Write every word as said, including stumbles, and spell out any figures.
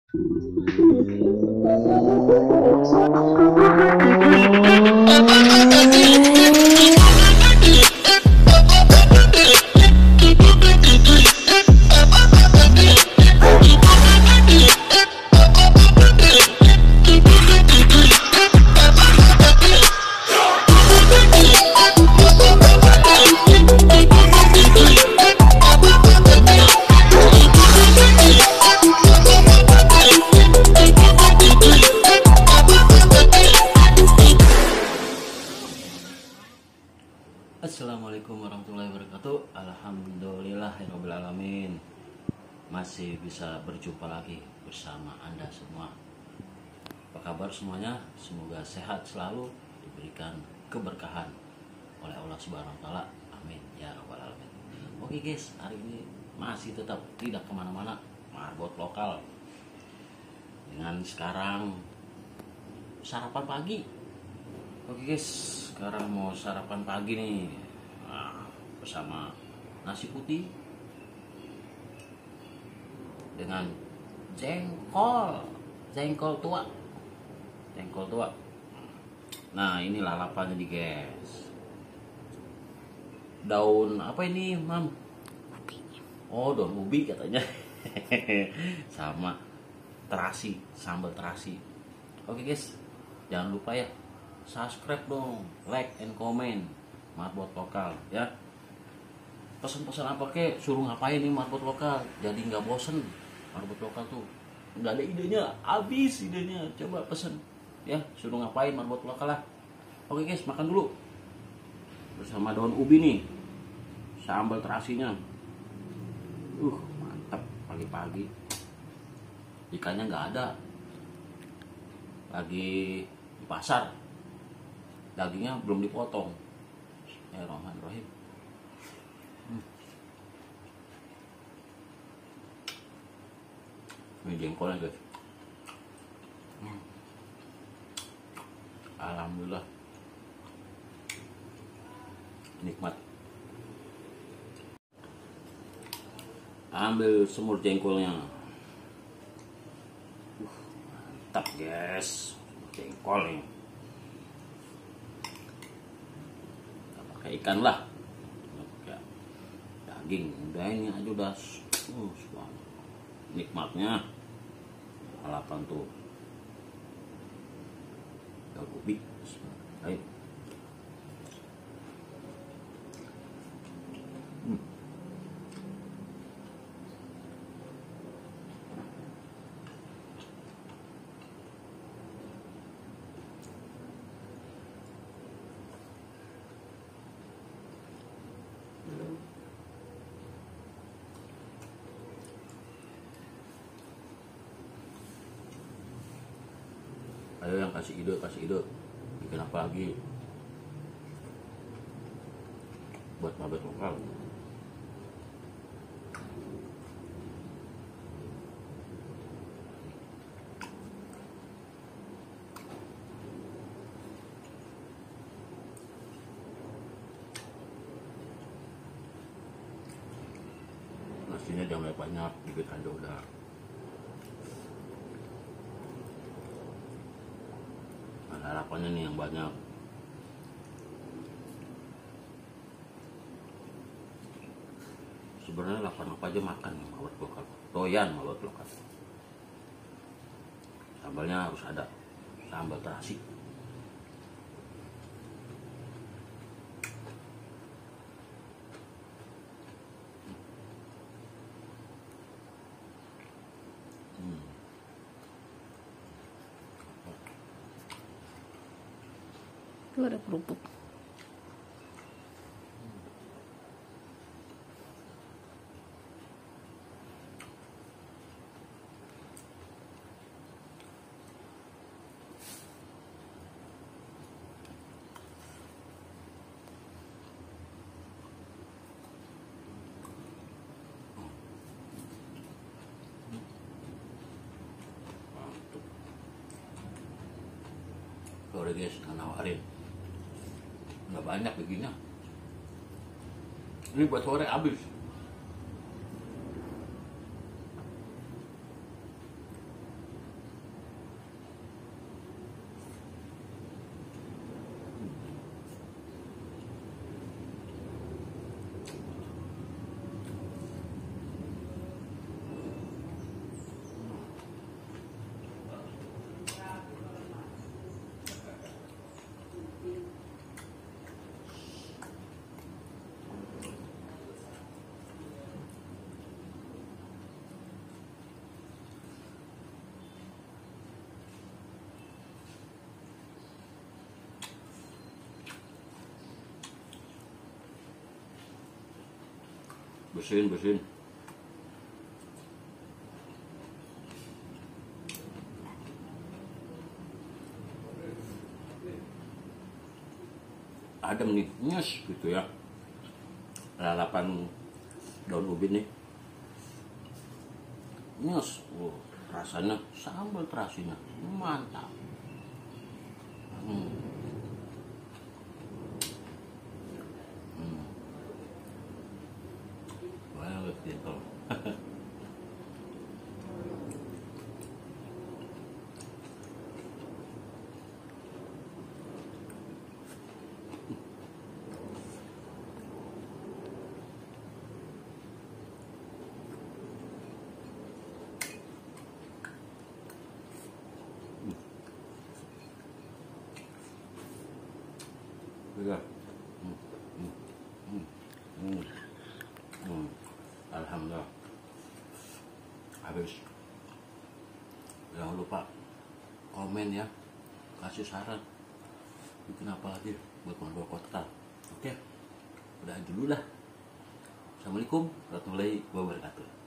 Assalamualaikum warahmatullahi wabarakatuh. Alhamdulillahirabbil alamin. Masih bisa berjumpa lagi bersama Anda semua. Apa kabar semuanya? Semoga sehat selalu, diberikan keberkahan oleh Allah Subhanahu wa taala. Amin ya rabbal alamin. Oke guys, hari ini masih tetap tidak kemana-mana, marbot lokal. Dengan sekarang sarapan pagi. Oke guys, sekarang mau sarapan pagi nih, nah, bersama nasi putih dengan jengkol, jengkol tua, jengkol tua. Nah ini lalapannya nih guys. Daun apa ini, Mam? Oh, daun ubi katanya. Sama terasi, sambal terasi. Oke guys, jangan lupa ya, subscribe dong, like and comment marbot lokal ya. Pesan-pesan apa kek, suruh ngapain nih marbot lokal, jadi nggak bosen. Marbot lokal tuh nggak ada idenya, habis idenya. Coba pesen ya, suruh ngapain marbot lokal lah. Oke guys, makan dulu bersama daun ubi nih, sambal terasinya. Uh mantap, pagi-pagi. Ikannya nggak ada, lagi di pasar. Dagingnya belum dipotong. Ya Bismillahirrahmanirrahim. Hmm. Ini jengkolnya guys. Hmm. Alhamdulillah, nikmat. Ambil semur jengkolnya. Uh, mantap guys, jengkol nih. Ikan lah, ya, daging udah ini aja udah, uh, nikmatnya lalapan tuh. Daun ubi, ayo. Hmm. Ayo yang kasih ide, kasih ide bikin apa lagi buat marbot lokal. Nasinya jangan banyak, dikit aja udah. Harapannya nih yang banyak. Sebenarnya lapar apa aja makan nih marbot lokal, doyan marbot lokal. Sambalnya harus ada, sambal terasi. Hmm. Itu ada kerupuk. Sorry guys, nggak nawarin, nggak banyak bikinnya. Ini buat sore habis. bersihin bersihin. Adem nih, nyes gitu ya. Lalapan daun ubi nih, nyes. Oh, rasanya sambal terasinya mantap. Hmm. Hmm. Banget gitu. Juga. Hmm. Hmm. Hmm. Hmm. Hmm. Alhamdulillah. Habis. Jangan lupa komen ya, kasih saran bikin apa lagi buat Mandor Kota. Oke, udah dulu lah. Assalamualaikum warahmatullahi wabarakatuh.